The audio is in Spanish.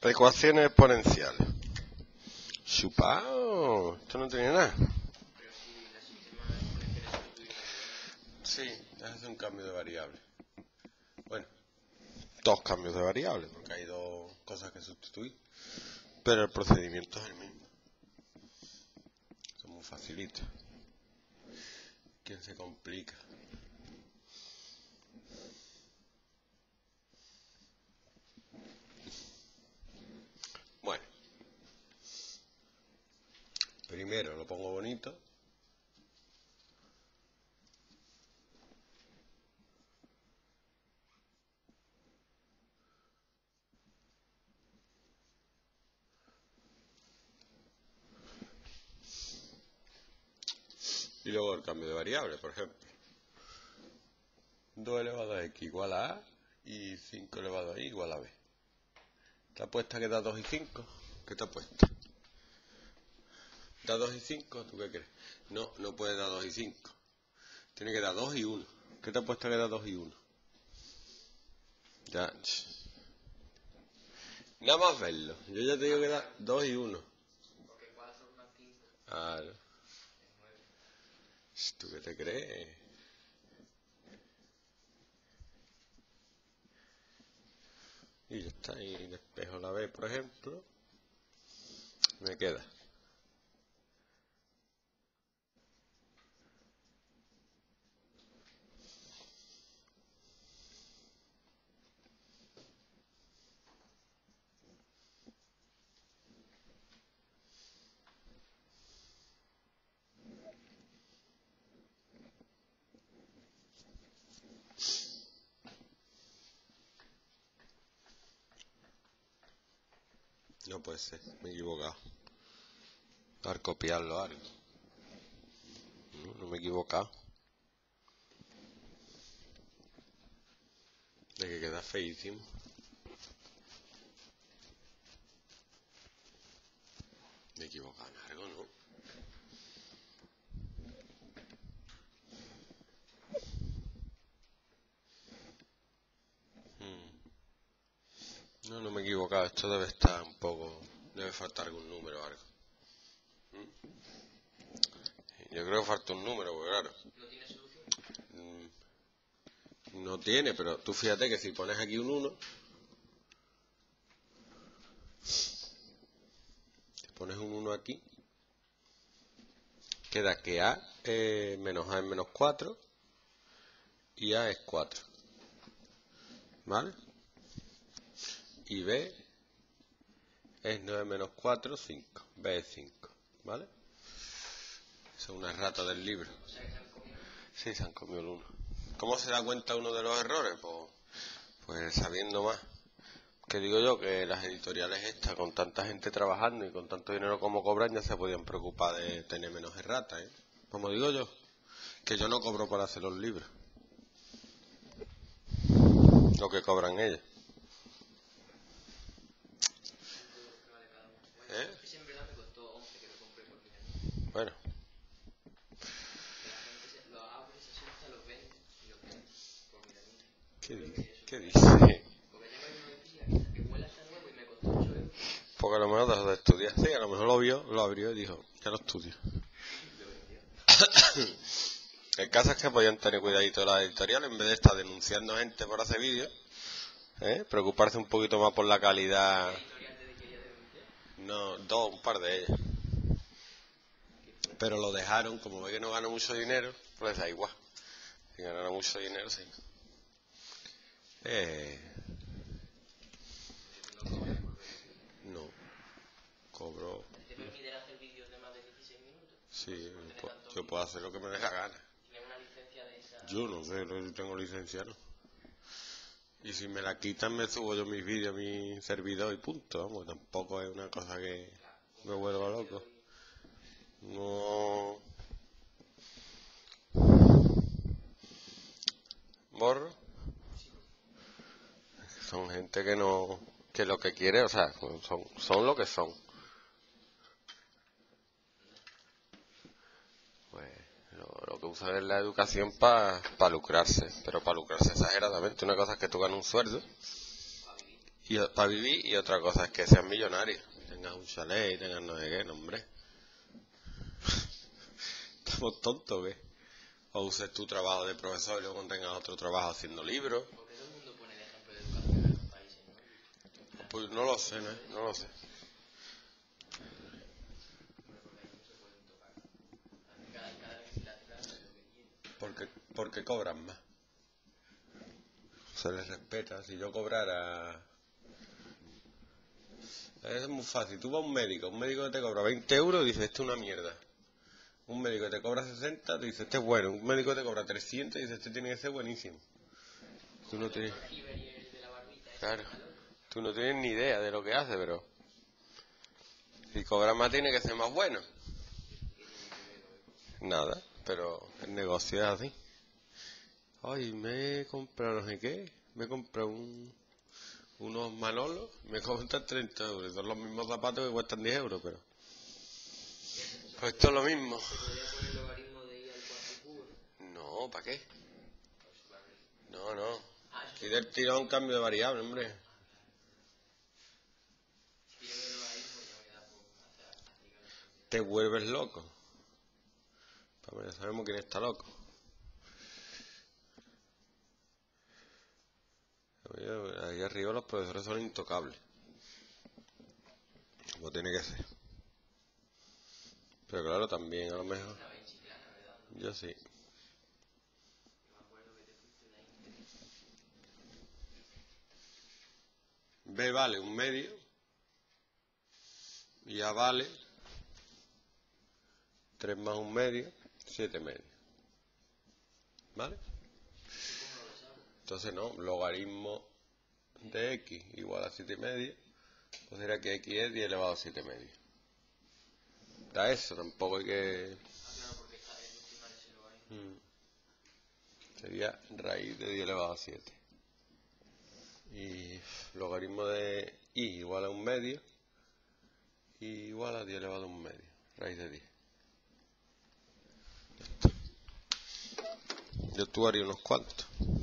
Ecuaciones exponenciales. Chupao. Esto no tiene nada. Pero si la sistema exponenciales se sustituye por variables. Sí, es hacer un cambio de variable. Bueno, dos cambios de variables, porque hay dos cosas que sustituir. Pero el procedimiento es el mismo. Es muy facilito. ¿Quién se complica? Bueno, primero lo pongo bonito. Y luego el cambio de variable, por ejemplo. 2 elevado a x igual a a y 5 elevado a y igual a b. ¿Te apuesta que da 2 y 5? ¿Qué te apuesta? ¿Da 2 y 5? ¿Tú qué crees? No, no puede dar 2 y 5. Tiene que dar 2 y 1. ¿Qué te apuesta que da 2 y 1? Ya. Nada más verlo. Yo ya te digo que da 2 y 1. Porque 4 más 5 Claro. es 9. ¿Tú qué te crees? Y ya está. Y despejo la b, por ejemplo. Me queda. No puede ser, me he equivocado. Al copiarlo algo. No me he equivocado. De que queda feísimo. Me he equivocado en algo, ¿no? No, no me he equivocado. Esto debe estar un poco... Debe faltar algún número o algo. Yo creo que falta un número, porque claro. ¿No tiene solución? No tiene, pero tú fíjate que si pones aquí un 1, pones un 1 aquí, queda que a menos a es menos 4 y a es 4. ¿Vale? Y b es 9 menos 4, 5. B es 5. ¿Vale? Esa es una errata del libro. O sea que se han comido. Sí, se han comido el 1. ¿Cómo se da cuenta uno de los errores? Pues sabiendo más. Que digo yo que las editoriales estas, con tanta gente trabajando y con tanto dinero como cobran, ya se podían preocupar de tener menos erratas, ¿eh? Como digo yo, que yo no cobro por hacer los libros. Lo que cobran ellos. ¿Cuánto vale cada uno? Bueno, ¿Eh? ese en verdad me costó 11 que lo compré por mí. Bueno, Que la gente lo abre, se asusta, los vende y los vende por miradita. ¿qué dice? Porque tengo ahí uno de pila que huele hasta nuevo y me costó 8 euros. Porque a lo mejor dejó de estudiar. Sí, a lo mejor lo vio, lo abrió y dijo, ya lo estudio. Lo vendió. El caso es que podían tener cuidadito las editoriales en vez de estar denunciando gente por hacer vídeos, preocuparse un poquito más por la calidad. ¿Qué editorial te quería denunciar? No, un par de ellas. Pero lo dejaron, como ve que no gana mucho dinero, pues les da igual. Si ganara mucho dinero, sí. No cobras por ver el vídeo. No, cobro. ¿Te permiten hacer vídeos de más de 16 minutos? Sí, Por tener tantos yo puedo hacer lo que me dé la gana. ¿Tienes una licencia de esa? Yo no sé, no tengo licencia, ¿no? Y si me la quitan, me subo yo mis vídeos a mi servidor y punto. Vamos, tampoco es una cosa que me vuelva loco. No. ¿Borro? Son gente que no. Que lo que quiere, o sea, son lo que son. Pues lo que usan es la educación para lucrarse, pero para lucrarse exageradamente. Una cosa es que tú ganas un sueldo para vivir, y otra cosa es que seas millonario. Tengas un chalet y tengas no sé qué, no, hombre. Estamos tontos, ¿qué? O uses tu trabajo de profesor y luego tengas otro trabajo haciendo libros. Porque todo el mundo pone el ejemplo de educación en otros países, ¿no? Pues no lo sé, ¿no? No lo sé. Porque ahí no se pueden tocar. Cada legislatura hace lo que quiere. Porque cobran más. Se les respeta. Si yo cobrara... Es muy fácil. Tú vas a un médico que te cobra 20 euros y dices, esto es una mierda. Un médico que te cobra 60, te dice, este es bueno. Un médico que te cobra 300 y dice, este tiene que ser buenísimo. Tú no tienes... Claro. Tú no tienes ni idea de lo que hace, pero... Si cobra más tiene que ser más bueno. Nada, pero el negocio es así. Ay, me he comprado no sé qué. Me he comprado unos Manolos. Me cuestan 30 euros. Son los mismos zapatos que cuestan 10 euros, pero... Pues esto es lo mismo. ¿Se podría poner el logaritmo de I al cuarto cubo? No, ¿para qué? No. Y del tirón cambio de variable, hombre. Si yo veo el logaritmo ya me da por aplicar. Te vuelves loco. Pues ya sabemos quién está loco. Ahí arriba los profesores son intocables. Como tiene que ser. Pero claro, también a lo mejor... Estaba en Chiclana, ¿verdad? Yo sí. Yo me acuerdo que te fuiste de ahí. B vale un medio. Y A vale 3 más un medio, 7 medios. ¿Vale? Entonces no, logaritmo de x igual a 7 medios. Pues será que x es 10 elevado a 7 medios. Da eso, tampoco hay que... Claro, porque está el último ese logaritmo. Sería raíz de 10 elevado a 7. Y logaritmo de y igual a un medio. Y igual a 10 elevado a un medio. Raíz de 10. Yo tú haría unos cuantos.